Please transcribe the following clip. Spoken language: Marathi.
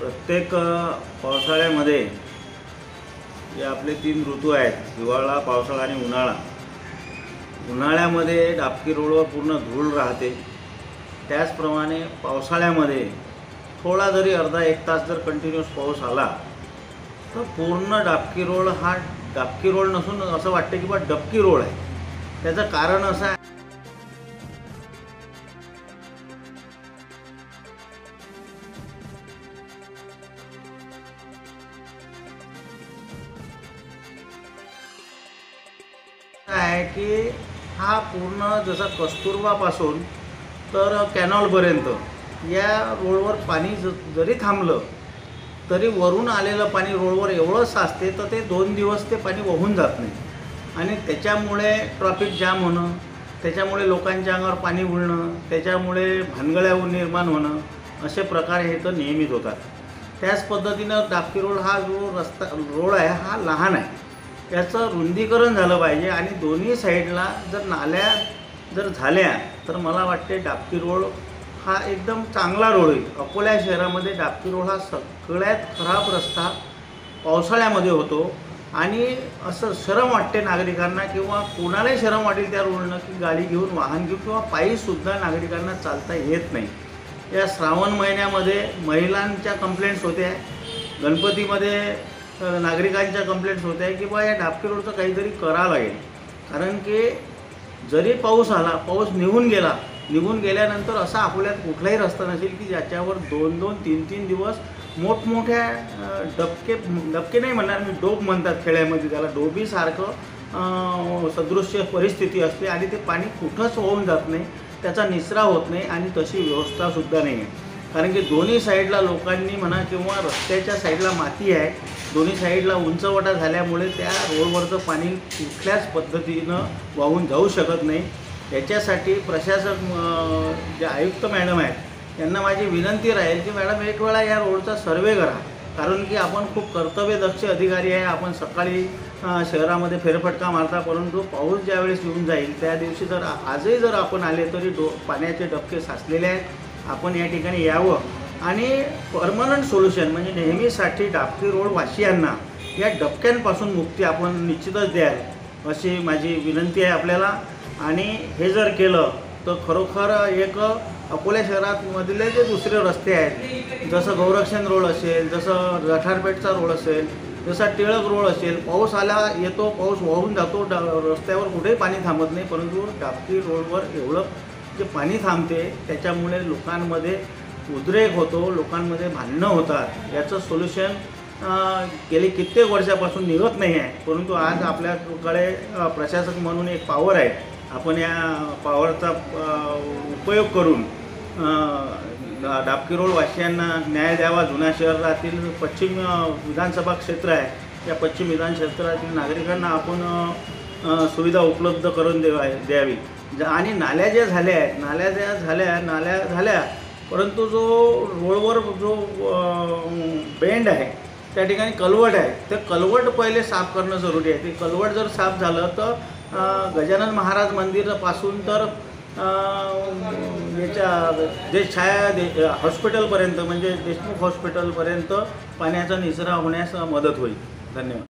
प्रत्येक पावसाळ्यामध्ये जे आपले 3 ऋतू आहेत, हिवाळा, पावसाळा आणि उन्हाळा. उन्हाळ्यामध्ये डाबकी रोडवर पूर्ण धूळ राहते. त्याचप्रमाणे पावसाळ्यामध्ये थोडा जरी अर्धा एक तास जर कंटिन्यूअस पाऊस आला तर पूर्ण डाबकी रोड हा डाबकी रोड नसून असं वाटतं की बा डबकी रोड आहे. त्याचं कारण असं आहे की हा पूर्ण जसा कस्तुरबापासून तर कॅनॉलपर्यंत या रोडवर पाणी जरी थांबलं तरी वरून आलेलं पाणी रोडवर एवढं साचते तर ते 2 दिवस ते पाणी वाहून जात नाही आणि त्याच्यामुळे ट्रॅफिक जाम होणं, त्याच्यामुळे लोकांच्या अंगावर पाणी उडणं, त्याच्यामुळे भानगड्या निर्माण होणं असे प्रकार हे तर नेहमीच होतात. त्याच पद्धतीनं डाबकी रोड हा जो रोड आहे हा लहान आहे. त्याचं रुंदीकरण झालं पाहिजे आणि दोन्ही साईडला जर नाल्या जर झाल्या तर मला वाटते डाबकी रोड हा एकदम चांगला रोड होईल. अकोला शहरामध्ये डाबकी रोड हा सगळ्यात खराब रस्ता पावसाळ्यामध्ये होतो आणि असं शरम वाटते नागरिकांना किंवा कोणालाही शरम वाटेल त्या रोडनं की गाडी घेऊन, वाहन घेऊन किंवा पायीसुद्धा नागरिकांना चालता येत नाही. या श्रावण महिन्यामध्ये महिलांच्या कंप्लेंट्स होत्या, गणपतीमध्ये नागरिकांच्या कंप्लेंट्स होत्या की बा या डाबकी रोडचं काहीतरी करावं लागेल. कारण की जरी पाऊस आला, पाऊस निघून गेल्यानंतर असा अकोल्यात कुठलाही रस्ता नसेल की ज्याच्यावर 2-2, 3-3 दिवस मोठमोठ्या डबके नाही म्हणणार मी, डोब म्हणतात खेड्यामध्ये त्याला, डोबीसारखं सदृश्य परिस्थिती असते आणि ते पाणी कुठंच वाहून जात नाही, त्याचा निचरा होत नाही आणि तशी व्यवस्थासुद्धा नाही आहे. कारण की दोन्ही साईडला लोकांनी म्हणा किंवा रस्त्याच्या साईडला माती आहे, दोन्ही साईडला उंचवटा झाल्यामुळे त्या रोडवरचं पाणी कुठल्याच पद्धतीनं वाहून जाऊ शकत नाही. याच्यासाठी प्रशासक जे आयुक्त मॅडम आहेत त्यांना माझी विनंती राहील की मॅडम एक वेळा या रोडचा सर्वे करा. कारण की आपण खूप कर्तव्यदक्ष अधिकारी आहे. आपण सकाळी शहरामध्ये फेरफटका मारता, परंतु पाऊस ज्यावेळेस येऊन जाईल त्या दिवशी जर आजही जर आपण आले तरी पाण्याचे डबके साचलेले आहेत. आपण या ठिकाणी यावं आणि परमनंट सोल्युशन म्हणजे नेहमीसाठी डाबकी रोड वासियांना या डबक्यांपासून मुक्ती आपण निश्चितच द्याल अशी माझी विनंती आहे आपल्याला. आणि हे जर केलं तर खरोखर एक अकोला शहरामधले जे दुसरे रस्ते आहेत, जसं गौरक्षण रोड असेल, जसं रठारपेठचा रोड असेल, जसा टिळक रोड असेल, पाऊस येतो, पाऊस वाहून जातो, रस्त्यावर कुठेही पाणी थांबत नाही, परंतु डाबकी रोडवर एवढं जे पाणी थांबते त्याच्यामुळे लोकांमध्ये उद्रेक होतो, लोकांमध्ये भांडणं होतात. याचं सोल्युशन गेली कित्येक वर्षापासून निघत नाही आहे. परंतु आज आपल्याकडे प्रशासक म्हणून एक पॉवर आहे. आपण या पॉवरचा उपयोग करून डाबकी रोड वासियांना न्याय द्यावा. जुन्या शहरातील पश्चिम विधानसभा क्षेत्र आहे, या पश्चिम विधान क्षेत्रातील नागरिकांना आपण सुविधा उपलब्ध करून द्यावी. आणि नाल्या ज्या झाल्या परंतु जो रोडवर जो बेंड आहे त्या ठिकाणी कलवट आहे, ते कलवट पहिले साफ करणं जरुरी आहे. ते कलवट जर साफ झालं तर गजानन महाराज मंदिरापासून तर जे छाया हॉस्पिटलपर्यंत म्हणजे देशमुख हॉस्पिटलपर्यंत पाण्याचा निचरा होण्यास मदत होईल. धन्यवाद.